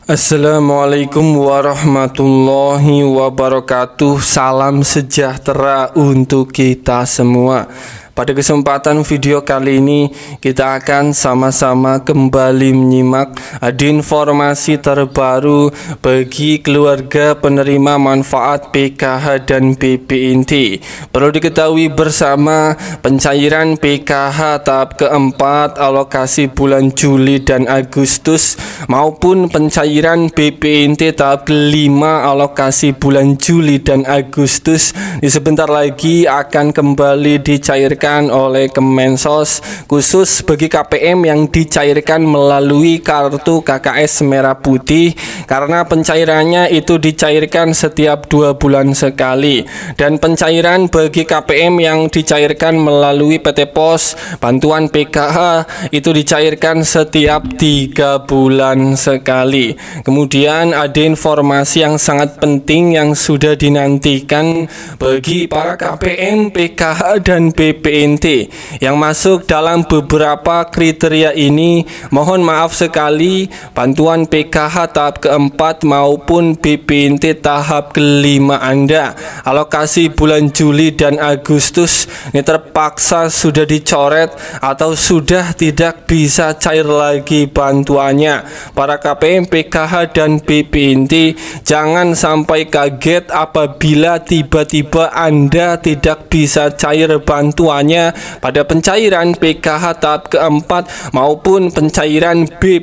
Assalamualaikum warahmatullahi wabarakatuh. Salam sejahtera untuk kita semua. Pada kesempatan video kali ini kita akan sama-sama kembali menyimak informasi terbaru bagi keluarga penerima manfaat PKH dan BPNT. Perlu diketahui bersama, pencairan PKH tahap keempat alokasi bulan Juli dan Agustus maupun pencairan BPNT tahap kelima alokasi bulan Juli dan Agustus sebentar lagi akan kembali dicairkan oleh Kemensos, khusus bagi KPM yang dicairkan melalui kartu KKS merah putih, karena pencairannya itu dicairkan setiap 2 bulan sekali, dan pencairan bagi KPM yang dicairkan melalui PT Pos bantuan PKH itu dicairkan setiap 3 bulan sekali. Kemudian ada informasi yang sangat penting yang sudah dinantikan bagi para KPM, PKH dan BPNT yang masuk dalam beberapa kriteria ini. Mohon maaf sekali, bantuan PKH tahap keempat maupun BPNT tahap kelima Anda alokasi bulan Juli dan Agustus ini terpaksa sudah dicoret atau sudah tidak bisa cair lagi bantuannya. Para KPM, PKH dan BPNT jangan sampai kaget apabila tiba-tiba Anda tidak bisa cair bantuannya pada pencairan PKH tahap keempat maupun pencairan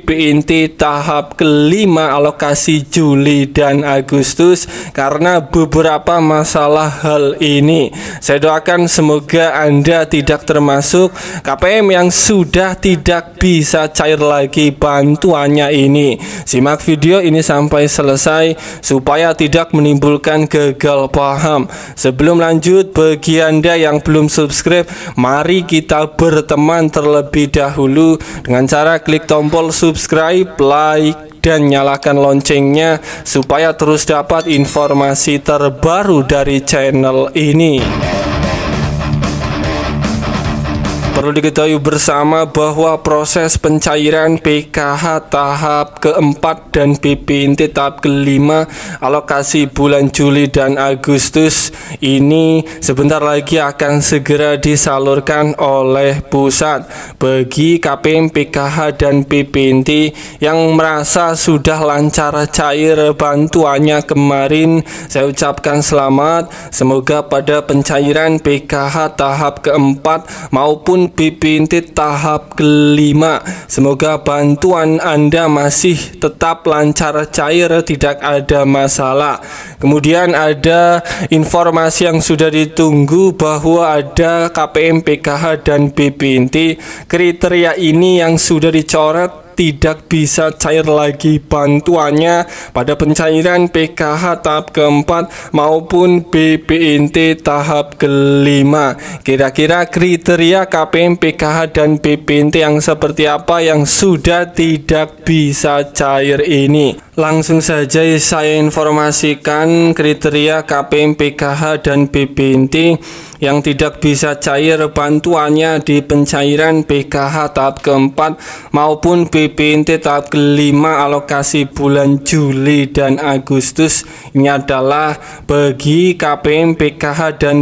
BPNT tahap kelima alokasi Juli dan Agustus karena beberapa masalah hal ini. Saya doakan semoga Anda tidak termasuk KPM yang sudah tidak bisa cair lagi bantuannya ini. Simak video ini sampai selesai supaya tidak menimbulkan gagal paham. Sebelum lanjut, bagi Anda yang belum subscribe, mari kita berteman terlebih dahulu dengan cara klik tombol subscribe, like, dan nyalakan loncengnya supaya terus dapat informasi terbaru dari channel ini. Perlu diketahui bersama bahwa proses pencairan PKH tahap keempat dan BPNT tahap kelima alokasi bulan Juli dan Agustus ini sebentar lagi akan segera disalurkan oleh pusat. Bagi KPM, PKH dan BPNT yang merasa sudah lancar cair bantuannya kemarin, saya ucapkan selamat. Semoga pada pencairan PKH tahap keempat maupun BPNT tahap kelima, semoga bantuan Anda masih tetap lancar cair, tidak ada masalah. Kemudian ada informasi yang sudah ditunggu bahwa ada KPM, PKH dan BPNT kriteria ini yang sudah dicoret tidak bisa cair lagi bantuannya pada pencairan PKH tahap keempat maupun BPNT tahap kelima. Kira-kira kriteria KPM, PKH dan BPNT yang seperti apa yang sudah tidak bisa cair ini? Langsung saja saya informasikan kriteria KPM, PKH dan BPNT yang tidak bisa cair bantuannya di pencairan PKH tahap keempat maupun BPNT tahap kelima alokasi bulan Juli dan Agustus. Ini adalah bagi KPM, PKH dan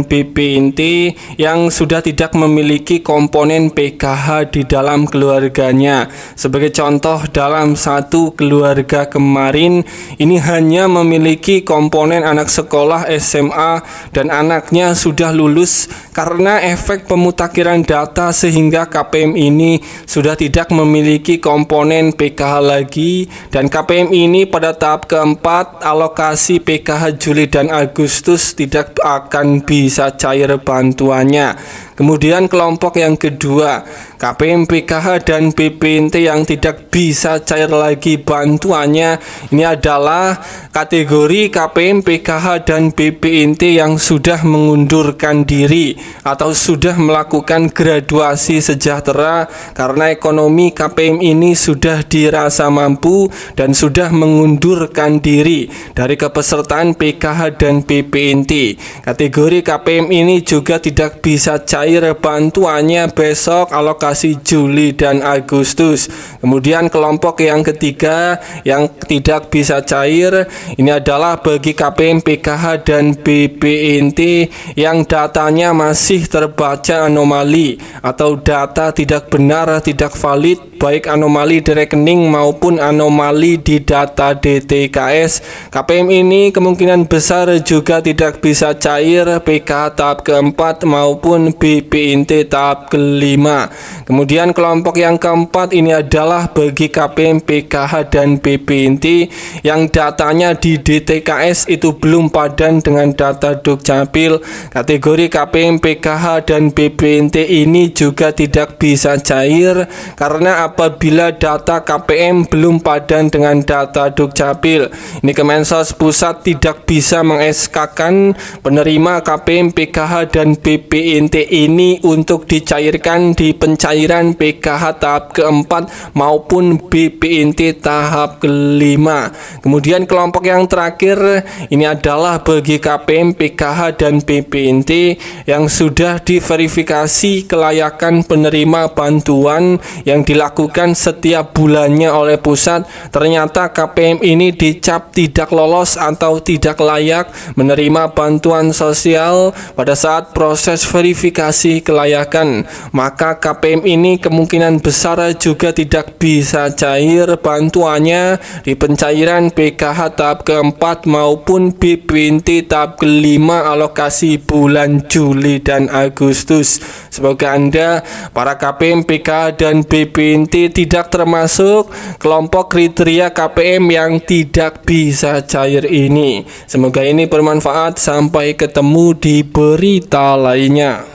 BPNT yang sudah tidak memiliki komponen PKH di dalam keluarganya. Sebagai contoh, dalam satu keluarga kemarin ini hanya memiliki komponen anak sekolah SMA dan anaknya sudah lulus. Karena efek pemutakhiran data sehingga KPM ini sudah tidak memiliki komponen PKH lagi, dan KPM ini pada tahap keempat alokasi PKH Juli dan Agustus tidak akan bisa cair bantuannya. Kemudian kelompok yang kedua, KPM, PKH dan BPNT yang tidak bisa cair lagi bantuannya, ini adalah kategori KPM, PKH dan BPNT yang sudah mengundurkan diri atau sudah melakukan graduasi sejahtera karena ekonomi KPM ini sudah dirasa mampu dan sudah mengundurkan diri dari kepesertaan PKH dan BPNT. Kategori KPM ini juga tidak bisa cair bantuannya besok alokasi Juli dan Agustus. Kemudian kelompok yang ketiga yang tidak bisa cair ini adalah bagi KPM, PKH dan BPNT yang datanya masih terbaca anomali atau data tidak benar, tidak valid, baik anomali di rekening maupun anomali di data DTKS. KPM ini kemungkinan besar juga tidak bisa cair PKH tahap keempat maupun BPNT tahap kelima. Kemudian kelompok yang keempat ini adalah bagi KPM, PKH dan BPNT yang datanya di DTKS itu belum padan dengan data Dukcapil. Kategori KPM, PKH dan BPNT ini juga tidak bisa cair karena apabila data KPM belum padan dengan data Dukcapil. Ini Kemensos Pusat tidak bisa meng-SK-kan penerima KPM, PKH dan BPNT ini untuk dicairkan di pencairan PKH tahap keempat maupun BPNT tahap kelima. Kemudian kelompok yang terakhir ini adalah bagi KPM, PKH dan BPNT yang sudah diverifikasi kelayakan penerima bantuan yang dilakukan setiap bulannya oleh pusat. Ternyata KPM ini dicap tidak lolos atau tidak layak menerima bantuan sosial pada saat proses verifikasi kelayakan. Maka KPM ini kemungkinan besar juga tidak bisa cair bantuannya di pencairan PKH tahap keempat maupun BPNT tahap kelima alokasi bulan Juli dan Agustus. Semoga Anda, para KPM, PKH dan BPNT tidak termasuk kelompok kriteria KPM yang tidak bisa cair ini. Semoga ini bermanfaat. Sampai ketemu di berita lainnya.